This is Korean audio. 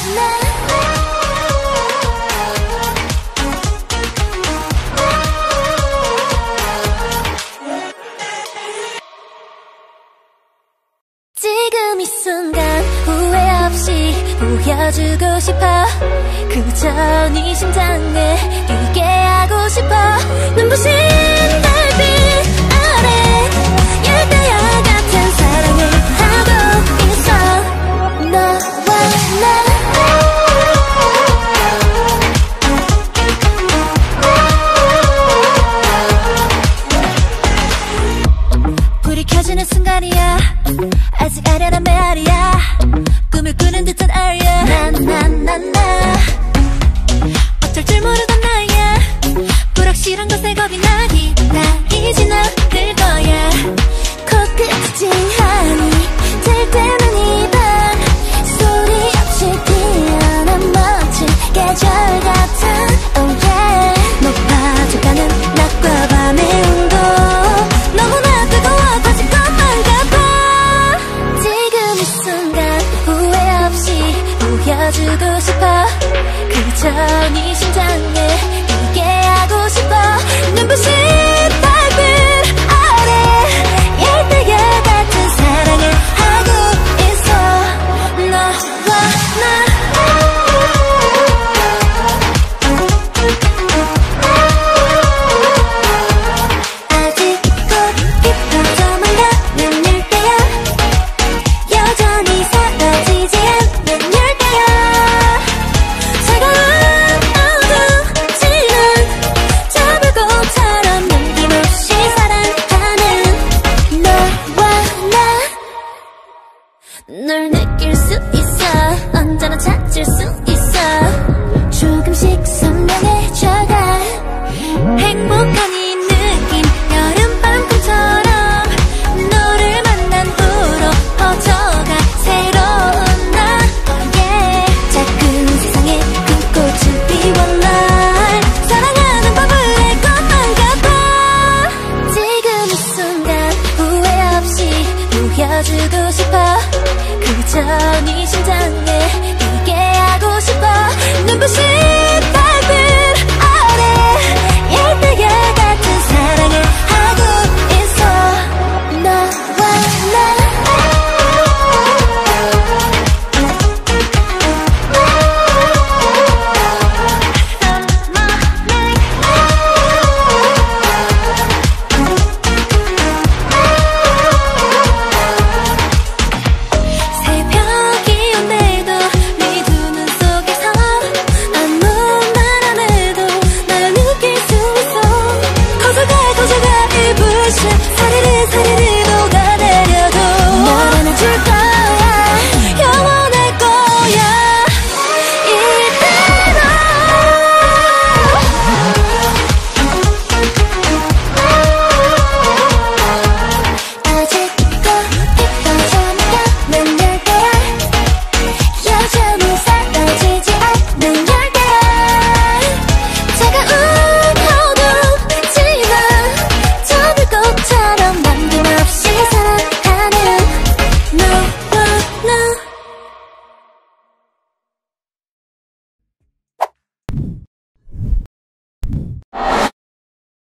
지금 이 순간 후회 없이 보여주고 싶어. 그저 네 심장에 뛰게 하고 싶어. 눈부신 달빛 아래 열대야 같은 사랑을 하고 있어. 너와 나 불이 켜지는 순간이야. 아직 아련한 메아리야. 꿈을 꾸는 듯한 아리야. 나나나나 어쩔 줄 모르던 나야. 불확실한 것에 겁이 나니 이제 나들 거야. 코끝이 찡하니 될 때는 이 밤 소리 없이 피어난 멋진 계절 같은 oh yeah. 높아져가는 낮과 밤의 온도 너무나 뜨거워 터질 것만 같아. 지금 이 순간 후회 없이 보여주고 싶어. 그저 네 심장에 뛰게 하고 싶어. 눈부신 달빛 아래 열대야 같은 사랑을 하고 있어. 너와 나 아직 꽃 깊어져만 가면 열대야. 여전히 사라지지 않는 열대야. 차가운 어두지는 저 불꽃처럼 남김없이 사랑하는 너와 나. 널 느낄 수 있어. 언제나 찾을 수 있어. 조금씩 선명해져가. 행복한 이 느낌 여름밤꿈처럼 너를 만난 후로 퍼져가 새로운 나 yeah. 작은 세상에 큰 꽃을 피워 날 사랑하는 법을 알 것만 같아. 지금 이 순간 후회 없이 보여주고 싶어. 그저 네 심장에 뛰게 하고 싶어. 눈부신